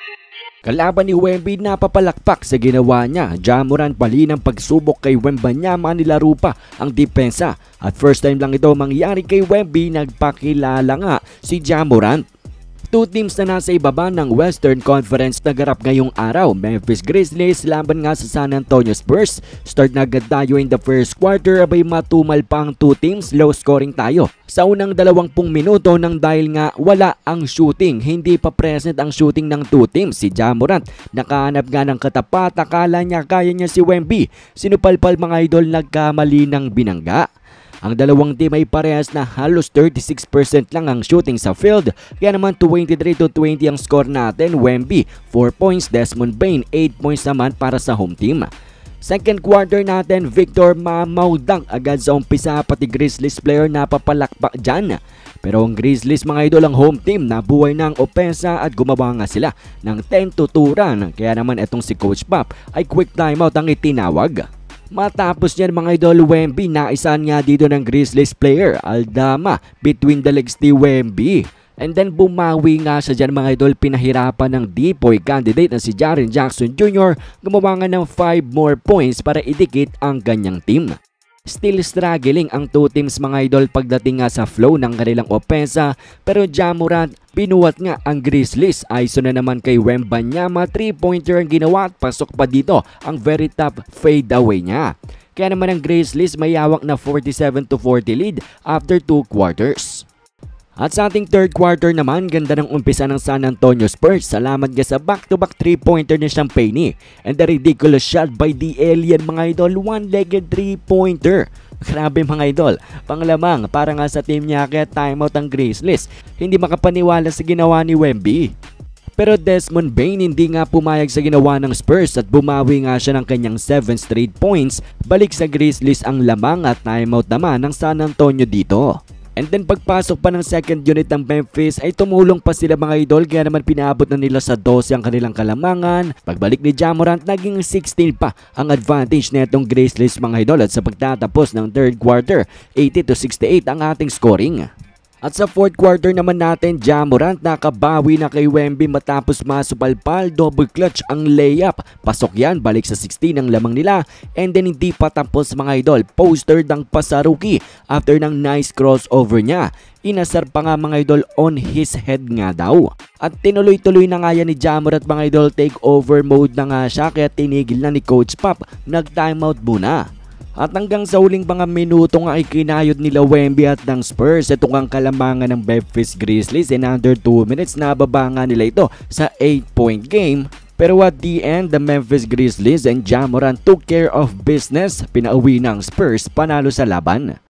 Kalaban ni Wemby napapalakpak sa ginawa niya. Ja Morant pali ng pagsubok kay Wembanyama, nilaro pa ang depensa. At first time lang ito mangyari kay Wemby, nagpakilala nga si Ja Morant. Two teams na nasa ibaba ng Western Conference nagarap ngayong araw. Memphis Grizzlies laban nga sa San Antonio Spurs. Start na agad tayo in the first quarter, abay matumal pa ang two teams, low scoring tayo. Sa unang 20 minuto nang dahil nga wala ang shooting, hindi pa present ang shooting ng two teams. Si Ja Morant nakahanap nga ng katapat, akala niya kaya niya si Wemby. Sinupalpal mga idol, nagkamali ng binangga. Ang dalawang team ay parehas na halos 36% lang ang shooting sa field. Kaya naman 23-20 ang score natin. Wemby 4 points, Desmond Bane 8 points naman para sa home team. Second quarter natin, Victor Mamaudang agad sa umpisa, pati Grizzlies player napapalakpak dyan. Pero ang Grizzlies mga idol, ang home team, nabuhay ng opensa at gumawa nga sila ng 10-2 run. Kaya naman itong si Coach Pop ay quick timeout ang itinawag. Matapos niyan mga idol, Wemby naisan nga dito ng Grizzlies player, Aldama, between the legs ni Wemby. And then bumawi nga siya dyan mga idol, pinahirapan ng depoy candidate na si Jaren Jackson Jr. Gumawa nga ng 5 more points para idikit ang ganyang team. Still struggling ang two teams mga idol pagdating nga sa flow ng kanilang opensa, pero Ja Morant binuwat nga ang Grizzlies. Ayos na naman kay Wembanyama, 3-pointer ang ginawa at pasok pa dito ang very top fadeaway niya. Kaya naman ang Grizzlies may hawak na 47-40 lead after 2 quarters. At sa ating third quarter naman, ganda ng umpisa ng San Antonio Spurs. Salamat nga sa back-to-back 3-pointer ni Champagne. And the ridiculous shot by the alien mga idol, one-legged 3-pointer. Grabe mga idol, panglamang para nga sa team niya, kaya timeout ang Grizzlies. Hindi makapaniwala sa ginawa ni Wemby. Pero Desmond Bane hindi nga pumayag sa ginawa ng Spurs at bumawi nga siya ng kanyang 7 straight points. Balik sa Grizzlies ang lamang at timeout naman ng San Antonio dito. And then pagpasok pa ng second unit ng Memphis ay tumulong pa sila mga idol, kaya naman pinaabot na nila sa 12 ang kanilang kalamangan. Pagbalik ni Ja Morant, naging 16 pa ang advantage na itong Grizzlies mga idol, at sa pagtatapos ng third quarter 80-68 ang ating scoring. At sa fourth quarter naman natin, Ja Morant nakabawi na kay Wemby matapos masupalpal, double clutch ang layup. Pasok yan, balik sa 16 ang lamang nila. And then hindi pa tapos mga idol, poster ng Pasaruki after ng nice crossover niya. Inasar pa nga mga idol on his head nga daw. At tinuloy-tuloy na nga yan ni Ja Morant mga idol, take over mode na nga siya, kaya tinigil na ni Coach Pop, nag-timeout muna. At hanggang sa huling mga minuto nga ay kinayod nila Wemby at ng Spurs itong ang kalamangan ng Memphis Grizzlies. In under 2 minutes nababa nga nila ito sa 8-point game. Pero at the end, the Memphis Grizzlies and Ja Morant took care of business. Pinauwi ng Spurs panalo sa laban.